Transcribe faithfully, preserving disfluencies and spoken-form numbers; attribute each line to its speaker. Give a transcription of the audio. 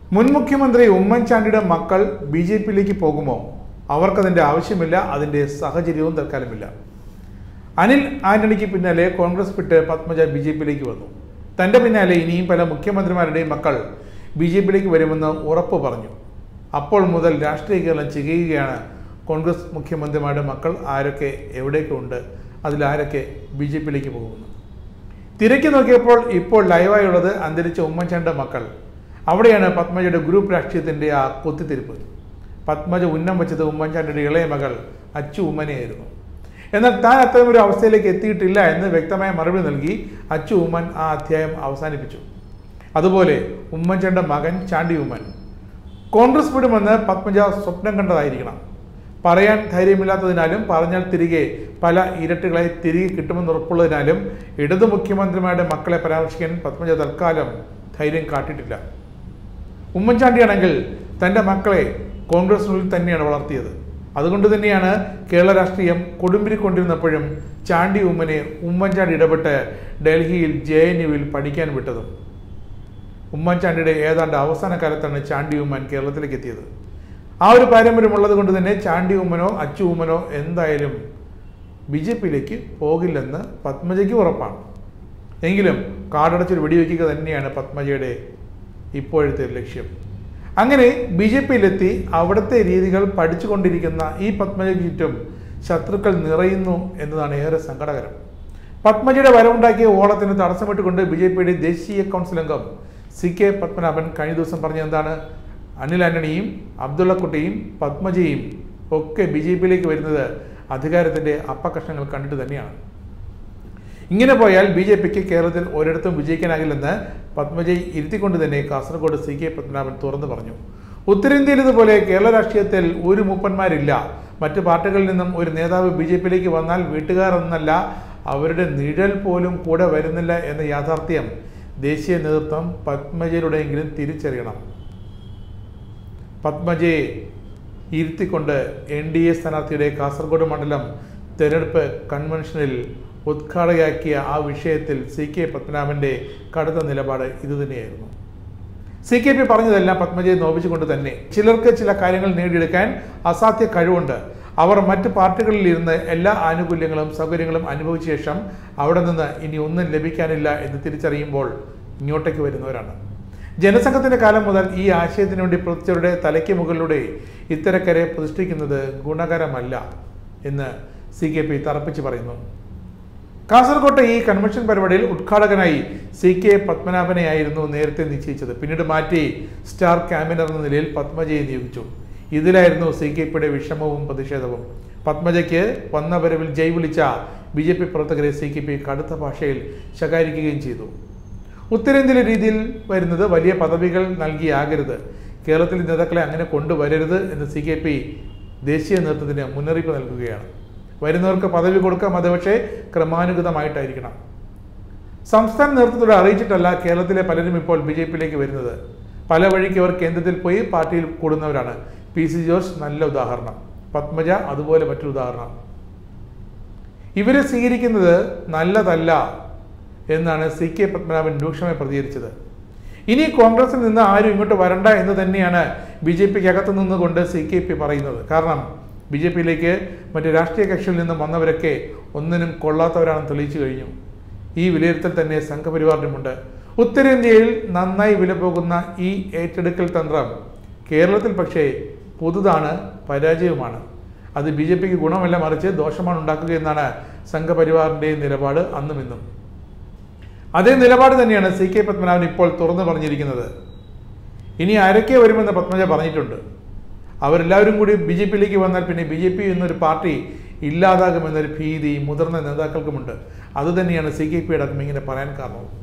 Speaker 1: മുൻ മുഖ്യമന്ത്രി ഉമ്മൻചാണ്ടിയുടെ മക്കൾ ബി ജെ പിയിലേക്ക് പോകുമോ? അവർക്കതിൻ്റെ ആവശ്യമില്ല, അതിൻ്റെ സാഹചര്യവും തൽക്കാലമില്ല. അനിൽ ആന്റണിക്ക് പിന്നാലെ കോൺഗ്രസ് വിട്ട് പത്മജ ബി ജെ പിയിലേക്ക് വന്നു. തൻ്റെ പിന്നാലെ ഇനിയും പല മുഖ്യമന്ത്രിമാരുടെയും മക്കൾ ബി ജെ പിയിലേക്ക് വരുമെന്ന് ഉറപ്പ് പറഞ്ഞു. അപ്പോൾ മുതൽ രാഷ്ട്രീയ കേരളം ചികയുകയാണ്. കോൺഗ്രസ് മുഖ്യമന്ത്രിമാരുടെ മക്കൾ ആരൊക്കെ എവിടെയൊക്കെ ഉണ്ട്, അതിലാരൊക്കെ ബി ജെ പിയിലേക്ക് പോകുന്നു. തിരക്കി നോക്കിയപ്പോൾ ഇപ്പോൾ ലൈവായുള്ളത് അന്തരിച്ച ഉമ്മൻചാണ്ടിയുടെ മക്കൾ. അവിടെയാണ് പത്മജയുടെ ഗ്രൂപ്പ് രാഷ്ട്രീയത്തിൻ്റെ ആ കൊത്തിത്തിരിപ്പ്. പത്മജ ഉന്നം വെച്ചത് ഉമ്മൻചാണ്ടിയുടെ ഇളയ മകൾ അച്ചു ഉമ്മനെയായിരുന്നു. എന്നാൽ താൻ അത്തരമൊരു അവസ്ഥയിലേക്ക് എത്തിയിട്ടില്ല എന്ന് വ്യക്തമായ മറുപടി നൽകി അച്ചു ഉമ്മൻ ആ അധ്യായം അവസാനിപ്പിച്ചു. അതുപോലെ ഉമ്മൻചാണ്ടിയുടെ മകൻ ചാണ്ടി ഉമ്മൻ കോൺഗ്രസ് വിടുമെന്ന് പത്മജ സ്വപ്നം കണ്ടതായിരിക്കണം. പറയാൻ ധൈര്യമില്ലാത്തതിനാലും പറഞ്ഞാൽ തിരികെ പല ഇരട്ടുകളെ തിരികെ കിട്ടുമെന്ന് ഉറപ്പുള്ളതിനാലും ഇടതു മുഖ്യമന്ത്രിമാരുടെ മക്കളെ പരാമർശിക്കാൻ പത്മജ തൽക്കാലം ധൈര്യം കാട്ടിയിട്ടില്ല. ഉമ്മൻചാണ്ടിയാണെങ്കിൽ തൻ്റെ മക്കളെ കോൺഗ്രസിനുള്ളിൽ തന്നെയാണ് വളർത്തിയത്. അതുകൊണ്ട് തന്നെയാണ് കേരള രാഷ്ട്രീയം കൊടുമ്പിരിക്കൊണ്ടിരുന്നപ്പോഴും ചാണ്ടി ഉമ്മനെ ഉമ്മൻചാണ്ടി ഇടപെട്ട് ഡൽഹിയിൽ ജെ എൻ യുവിൽ പഠിക്കാൻ വിട്ടതും. ഉമ്മൻചാണ്ടിയുടെ ഏതാണ്ട് അവസാന കാലത്താണ് ചാണ്ടി ഉമ്മൻ കേരളത്തിലേക്ക് എത്തിയത്. ആ ഒരു പാരമ്പര്യമുള്ളത് കൊണ്ട് തന്നെ ചാണ്ടി ഉമ്മനോ അച്ചു ഉമ്മനോ എന്തായാലും ബി ജെ പിയിലേക്ക് പോകില്ലെന്ന് പത്മജയ്ക്ക് ഉറപ്പാണ്. എങ്കിലും കാടടച്ചൊരു വെടിവെക്കുക തന്നെയാണ് പത്മജയുടെ ഇപ്പോഴത്തെ ലക്ഷ്യം. അങ്ങനെ ബി ജെ പിയിലെത്തി അവിടുത്തെ രീതികൾ പഠിച്ചുകൊണ്ടിരിക്കുന്ന ഈ പത്മജയ്ക്ക് ചുറ്റും ശത്രുക്കൾ നിറയുന്നു എന്നതാണ് ഏറെ സങ്കടകരം. പത്മജയുടെ വരവുണ്ടാക്കിയ ഓളത്തിന് തടസ്സമിട്ടുകൊണ്ട് ബി ജെ പിയുടെ ദേശീയ കൗൺസിൽ അംഗം സി കെ പത്മനാഭൻ കഴിഞ്ഞ ദിവസം പറഞ്ഞ എന്താണ്? അനിൽ ആന്റണിയും അബ്ദുള്ളക്കുട്ടിയും പത്മജയും ഒക്കെ ബി ജെ പിയിലേക്ക് വരുന്നത് അധികാരത്തിൻ്റെ അപ്പകഷ്ണങ്ങൾ കണ്ടിട്ട് തന്നെയാണ്. ഇങ്ങനെ പോയാൽ ബി ജെ പിക്ക് കേരളത്തിൽ ഒരിടത്തും വിജയിക്കാനാകില്ലെന്ന് പത്മജയെ ഇരുത്തിക്കൊണ്ട് തന്നെ കാസർഗോഡ് സി കെ പത്മനാഭൻ തുറന്നു പറഞ്ഞു. ഉത്തരേന്ത്യയിൽ ഇതുപോലെ കേരള രാഷ്ട്രീയത്തിൽ ഒരു മൂപ്പന്മാരില്ല. മറ്റു പാർട്ടികളിൽ നിന്നും ഒരു നേതാവ് ബി ജെ പിയിലേക്ക് വന്നാൽ വീട്ടുകാർ എന്നല്ല, അവരുടെ നിഴൽ പോലും കൂടെ വരുന്നില്ല എന്ന യാഥാർത്ഥ്യം ദേശീയ നേതൃത്വം പത്മജയിലൂടെയെങ്കിലും തിരിച്ചറിയണം. പത്മജയെ ഇരുത്തിക്കൊണ്ട് എൻ ഡി എ സ്ഥാനാർത്ഥിയുടെ കാസർഗോഡ് മണ്ഡലം തെരഞ്ഞെടുപ്പ് കൺവെൻഷനിൽ ഉദ്ഘാടകയാക്കിയ ആ വിഷയത്തിൽ സി കെ പത്മനാഭൻ്റെ കടുത്ത നിലപാട് ഇതുതന്നെയായിരുന്നു. സി കെ പി പറഞ്ഞതെല്ലാം പത്മജയെ നോവിച്ചുകൊണ്ട് തന്നെ. ചിലർക്ക് ചില കാര്യങ്ങൾ നേടിയെടുക്കാൻ അസാധ്യ കഴിവുണ്ട്. അവർ മറ്റ് പാർട്ടികളിൽ ഇരുന്ന് എല്ലാ ആനുകൂല്യങ്ങളും സൗകര്യങ്ങളും അനുഭവിച്ച ശേഷം അവിടെ നിന്ന് ഇനി ഒന്നും ലഭിക്കാനില്ല എന്ന് തിരിച്ചറിയുമ്പോൾ ഇങ്ങോട്ടേക്ക് വരുന്നവരാണ്. ജനസംഘത്തിൻ്റെ കാലം മുതൽ ഈ ആശയത്തിനു വേണ്ടി പ്രതിച്ചവരുടെ തലയ്ക്ക് മുകളിലൂടെ ഇത്തരക്കാരെ പ്രതിഷ്ഠിക്കുന്നത് ഗുണകരമല്ല എന്ന് സി കെ പി തറപ്പിച്ച് പറയുന്നു. കാസർകോട്ടെ ഈ കൺവെൻഷൻ പരിപാടിയിൽ ഉദ്ഘാടകനായി സി കെ പത്മനാഭനെയായിരുന്നു നേരത്തെ നിശ്ചയിച്ചത്. പിന്നീട് മാറ്റി സ്റ്റാർ ക്യാമ്പയിനർ എന്ന നിലയിൽ പത്മജയെ നിയോഗിച്ചു. ഇതിലായിരുന്നു സി കെ പിയുടെ വിഷമവും പ്രതിഷേധവും. പത്മജയ്ക്ക് വന്ന വരവിൽ ജയ് വിളിച്ച ബി ജെ പി പ്രവർത്തകരെ സി കെ പി കടുത്ത ഭാഷയിൽ ശകാരിക്കുകയും ചെയ്തു. ഉത്തരേന്ത്യയിലെ രീതിയിൽ വരുന്നത് വലിയ പദവികൾ നൽകിയാകരുത്, കേരളത്തിലെ നേതാക്കളെ അങ്ങനെ കൊണ്ടുവരരുത് എന്ന് സി കെ പി ദേശീയ നേതൃത്വത്തിന് മുന്നറിയിപ്പ് നൽകുകയാണ്. വരുന്നവർക്ക് പദവി കൊടുക്കാം, അത് പക്ഷേ ക്രമാനുഗതമായിട്ടായിരിക്കണം. സംസ്ഥാന നേതൃത്വത്തോട് അറിയിച്ചിട്ടല്ല കേരളത്തിലെ പലരും ഇപ്പോൾ ബി ജെ പിയിലേക്ക് വരുന്നത്. പല വഴിക്ക് അവർ കേന്ദ്രത്തിൽ പോയി പാർട്ടിയിൽ കൂടുന്നവരാണ്. പി സി ജോർജ് നല്ല ഉദാഹരണം, പത്മജ അതുപോലെ മറ്റൊരു ഉദാഹരണം. ഇവരെ സ്വീകരിക്കുന്നത് നല്ലതല്ല എന്നാണ് സി കെ പത്മനാഭൻ രൂക്ഷമായി പ്രതികരിച്ചത്. ഇനി കോൺഗ്രസിൽ നിന്ന് ആരും ഇങ്ങോട്ട് വരണ്ട എന്ന് തന്നെയാണ് ബി ജെ പിക്ക് അകത്തു നിന്നുകൊണ്ട് സി കെ പി പറയുന്നത്. കാരണം ബി ജെ പിയിലേക്ക് മറ്റ് രാഷ്ട്രീയ കക്ഷികളിൽ നിന്നും വന്നവരൊക്കെ ഒന്നിനും കൊള്ളാത്തവരാണെന്ന് തെളിയിച്ചു കഴിഞ്ഞു. ഈ വിലയിരുത്തൽ തന്നെ സംഘപരിവാറിനുമുണ്ട്. ഉത്തരേന്ത്യയിൽ നന്നായി വില പോകുന്ന ഈ ഏറ്റെടുക്കൽ തന്ത്രം കേരളത്തിൽ പക്ഷേ പുതുതാണ്, പരാജയവുമാണ്. അത് ബി ജെ പിക്ക് ഗുണമല്ല, മറിച്ച് ദോഷമാണ് ഉണ്ടാക്കുക എന്നാണ് സംഘപരിവാറിൻ്റെ നിലപാട് അന്നും ഇന്നും. അതേ നിലപാട് തന്നെയാണ് സി കെ പത്മനാഭൻ ഇപ്പോൾ തുറന്നു പറഞ്ഞിരിക്കുന്നത്. ഇനി ആരൊക്കെ വരുമെന്ന് പത്മജ പറഞ്ഞിട്ടുണ്ട്. അവരെല്ലാവരും കൂടി ബി ജെ പിയിലേക്ക് വന്നാൽ പിന്നെ ബി ജെ പി എന്നൊരു പാർട്ടി ഇല്ലാതാകുമെന്നൊരു ഭീതി മുതിർന്ന നേതാക്കൾക്കുമുണ്ട്. അതുതന്നെയാണ് സി കെ പി അടക്കം ഇങ്ങനെ പറയാൻ കാരണവും.